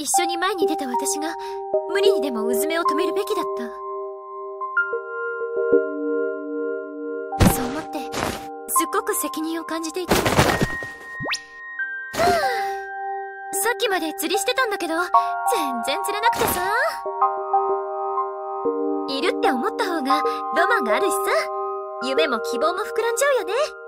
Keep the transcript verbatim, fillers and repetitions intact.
一緒に前に出た私が無理にでもうずめを止めるべきだった。そう思ってすっごく責任を感じていたんだ。はあ、さっきまで釣りしてたんだけど全然釣れなくてさ。いるって思った方がロマンがあるしさ、夢も希望も膨らんじゃうよね。